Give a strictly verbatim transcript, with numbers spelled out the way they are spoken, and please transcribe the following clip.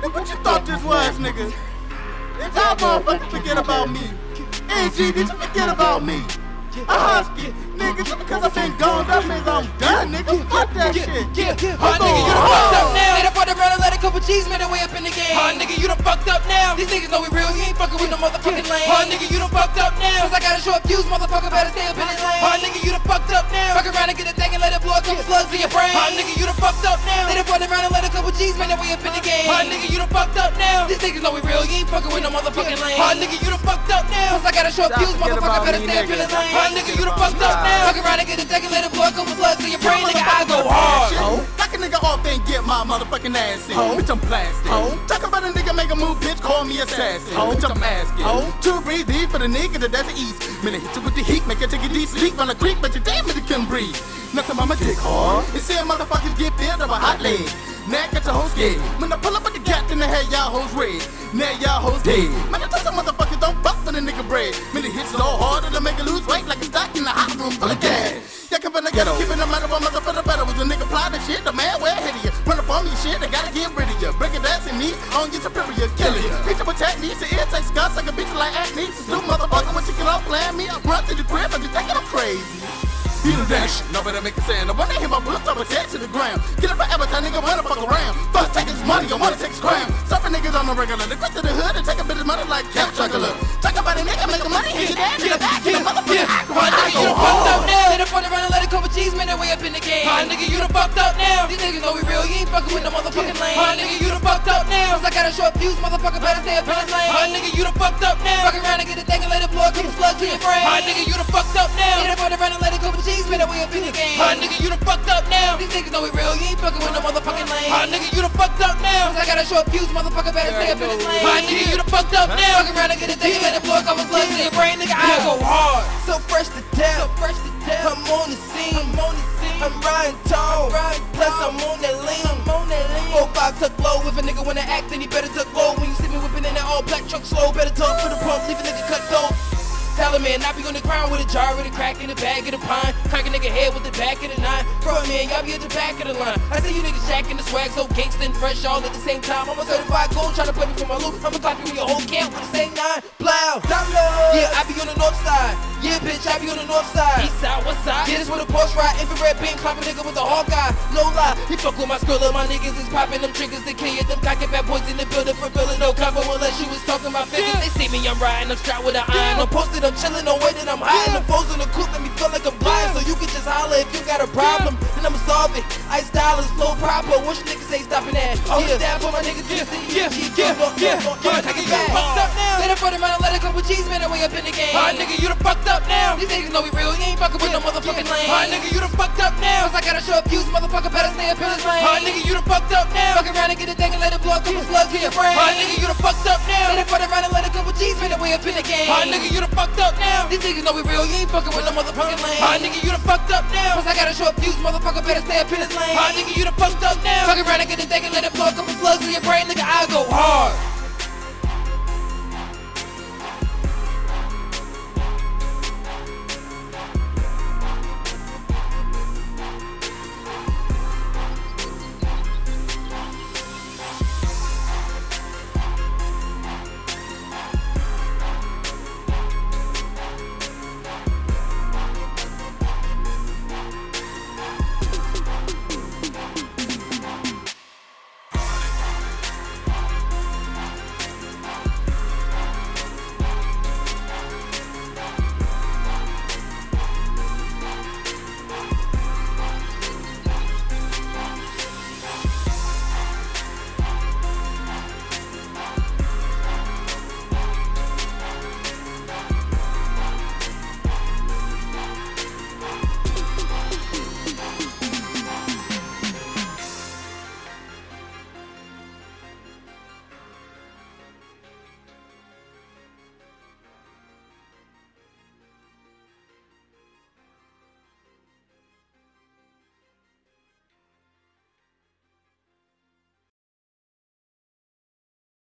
What you thought this was, nigga? Did y'all motherfuckers forget about me? A G, did you forget about me? A husky, nigga, just because I've been gone, that means I'm done, nigga. Fuck that shit. Yeah, yeah, hard nigga, you done fucked up now. They done brought around and let a couple G's man way up in the game. Hard nigga, you done fucked up now. These niggas know we real, you ain't fucking with no motherfucking lane. Hard nigga, you done fucked up now. Cause I got a short fuse, motherfucker better stay up in his lane. Hard nigga, you done fucked up now. Fuck around and get a thing and let it blow a couple slugs in your brain. Hard nigga, you done fucked up now. They done brought around and let a couple G's man way up in the game. Hard nigga, you done fucked up now. These niggas know we real, you ain't fucking with no motherfucking lane. Hard nigga, you done fucked up now. Cause I got a short fuse, motherfucker better stay up in his lane. Hard nigga, you done fucked up now. Fuck around and get a thing and let it blow a couple slugs in your brain. Nigga, I go hard. Knock a nigga off and get my motherfucking ass in. Bitch, I'm plastic. Talk about a nigga make a move, bitch, call me assassin. Bitch, I'm asking. Two breathe deep for the nigga that doesn't eat. Minute hit you with the heat, make you take a deep sleep on the creek, but you damn it, you couldn't breathe. Nothing on my dick hard. You see motherfuckers get filled of a hot leg. Now get your hoes scared. When I pull up with the cat in the head, y'all hoes red. Now y'all hoes dead. Man, I tell some motherfuckers don't fuck with a nigga bread. Man, it hits so harder to make it lose weight like a stock in the hot room full of gas. Y'all come from the ghetto, keeping the matter of mother for the better. Was a nigga plotting shit, the man way ahead of you. Run up on me shit, I gotta get rid of you. Break it dance in me, on your superior, killing you. Bitch up with techniques, the ear takes guts like a bitch like acne. So motherfucker, when you get off playing me, I run to the crib, I just think I'm crazy. You do that shit, nobody make a sound. I wanna hear my boots up attached to the ground. Get up forever, time nigga wanna fuck around. Fuck take his money, I wanna take his crown. Surfing niggas on the regular, they quick to the hood and take a bit of money like Camp Chocolate. Talk about a nigga making money, hit your dad in the back, hit a motherfucker. Hard nigga, you done fucked up now. They done brought around and let a couple G's man way up in the game. Hard nigga, you done fucked up now. These niggas know we real, you ain't fucking with no motherfucking lane. Hard nigga, you done fucked up now. Cause I got a short fuse, motherfucker better stay up in his lane. Hard nigga, you done fucked up now. Fuck around and get a thing and let it blow a couple slugs to your brain. Hard nigga, you done fucked up now. They done brought around and let a couple G's man way up in the game. Hard nigga, you done fucked up now. These niggas know we real, you ain't fucking with no motherfucking lane. Hard nigga, you done fucked up now. Cause I got a short fuse, motherfucker better stay up in his lane. Hard nigga, you done fucked up now. Fuck around and get a thing and let it blow a couple slugs to your brain. Nigga, I go hard. So fresh to death, so fresh to death. I'm on the scene, I'm on the scene. I'm riding tall, plus I'm on that lean. I'm on that lean. Four five tuck low. If a nigga wanna act, then he better tuck low. When you see me whipping in that all black truck slow, better talk for the pump, leave a nigga cut dope. Tell a man, I be on the ground with a jar, with a crack in the bag of the pine. Crack a nigga head with the back of the nine. Bro, man, y'all be at the back of the line. I see you niggas jacking the swag, so gangsta and fresh all at the same time. I'm a certified gold, tryna play me for my loop. I'ma clap you in your whole camp with the same nine. Plow, yeah, I be on the north side. Yeah, bitch, I be on the north side. East side, west side. Yeah, this with a Porsche ride, infrared beam, clap a nigga with a Hawkeye. No lie, he fuck with my skrilla, my niggas is popping them triggers to kill you. Them cocky bad boys in the building for billing no cover unless you was talking about figures. They see me, I'm riding, I'm strapped with an iron. I'm posted, I'm chilling, no way that I'm hiding. The foes in the coop, let me feel like I'm blind. So you can just holler if you got a problem, and I'ma solve it. Ice style is flow proper. Wish niggas ain't stopping that. Oh, yeah, stab for my niggas in the city. Yeah, yeah, yeah, yeah. Nigga, you fucked up now. Let it run around and let a couple G's man way up in the game. Hard nigga, you done fucked up now. These niggas know we real, you ain't fucking with no motherfucking lane. Hard nigga, you done fucked up now. Cause I got a short fuse, motherfucker better stay up in his lane. Hard nigga, you done fucked up now. Fuck around and get a thing and let it blow a couple slugs to your brain. Hard nigga, you done fucked up now. Let it run around and let a couple G's man way up in the game. Hard nigga, you done fucked up now. These niggas know we real, you ain't fucking with no motherfucking lane. Hard nigga, you done fucked up now. Cause I got a short fuse, motherfucker better stay up in his lane. Hard nigga, you done fucked up now. Fuck around and get a thing and let it blow a couple slugs to your brain. Nigga, I go hard.